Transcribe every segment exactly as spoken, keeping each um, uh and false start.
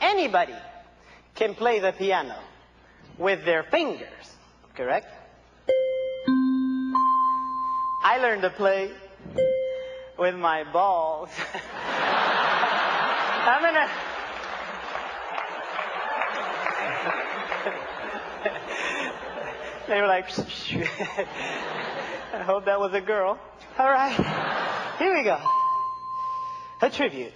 anybody can play the piano with their fingers, correct? I learned to play with my balls. I'm gonna... They were like, I hope that was a girl. All right, here we go. A tribute.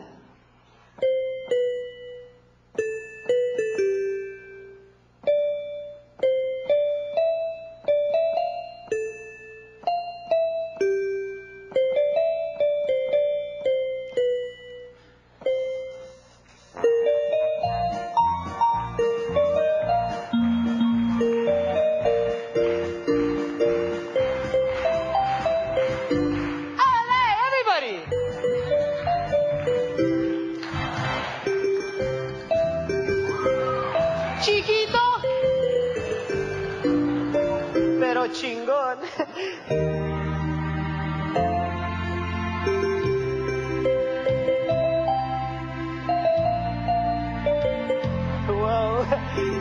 Chiquito, pero chingón. Whoa.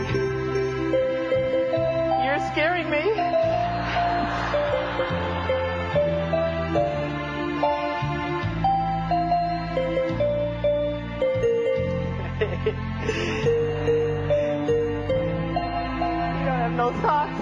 You're scaring me. No socks.